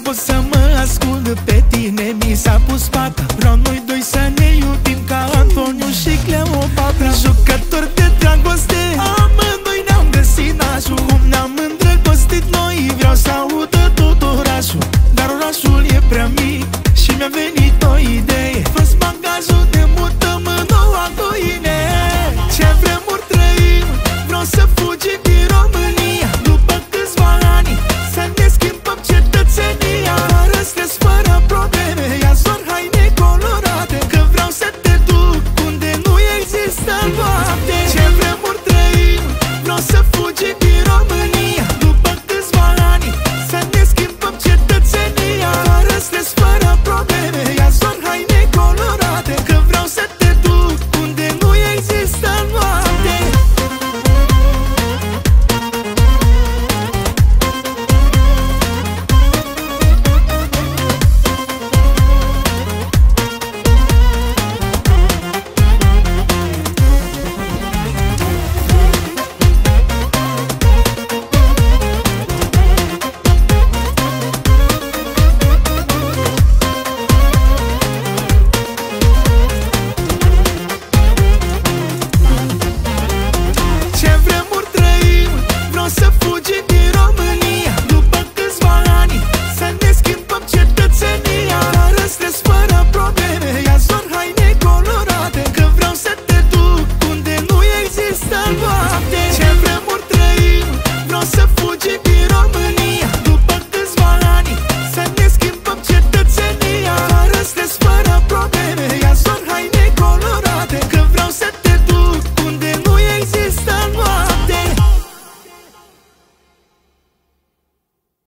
pot să mă ascult pe tine, mi s-a pus pata. Vreau noi doi să ne iubim ca Antoniu și Cleopatra. Jucători de dragoste, amândoi ne-am găsit nașul. Cum ne-am îndrăgostit noi, vreau să audă tot orașul. Dar orașul e prea mic și mi-a venit o idee. Fă-ți bagajul, ne mutăm în noua Goine. Ce vremuri trăim, vreau să fugim din România. După câțiva ani să ne schimbăm cetățenia. Fără stres, fără probleme, ia zor haine colorate, că vreau să te duc unde nu există noapte. Ce vremuri trăim, vreau să